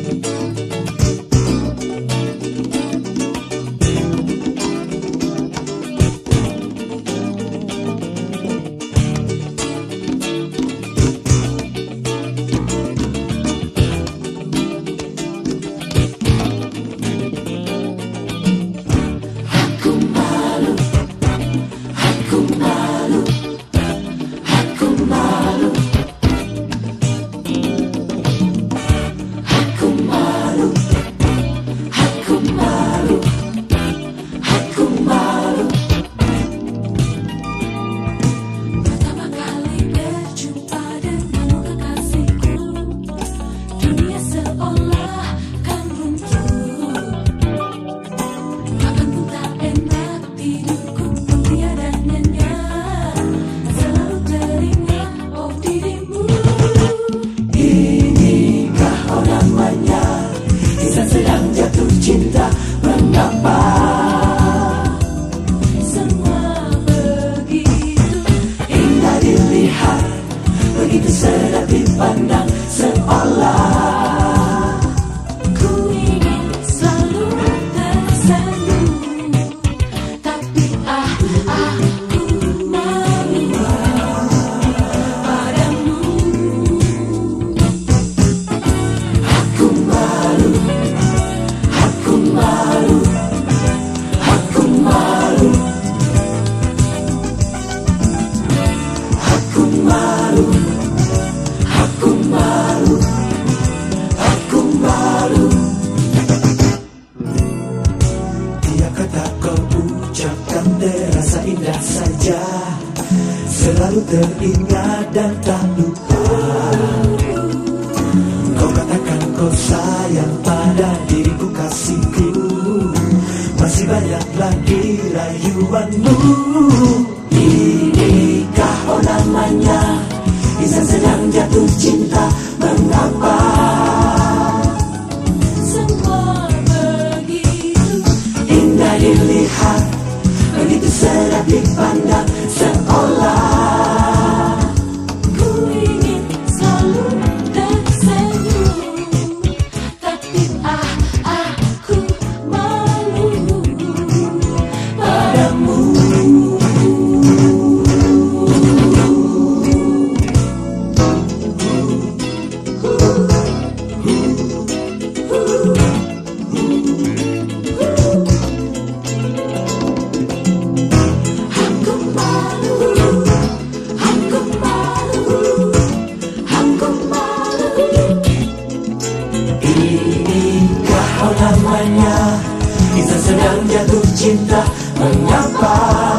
begitu sedap dipandang, seolah ku ingin selalu tersenyum, tapi aku malu padamu. Aku malu, aku malu, aku malu, aku malu. Aku malu, aku malu. Tiap kata kau ucapkan terasa indah saja, selalu teringat dan tak lupa. Kau katakan kau sayang pada diriku, kasihku. Masih banyak lagi rayuanmu. Inikah oh namanya insan sedang jatuh cinta, mengapa semua begitu indah dilihat, begitu sedap dipandang, seolah ku ingin selalu tersenyum, tapi aku malu padamu. Inikah oh namanya insan sedang jatuh cinta, mengapa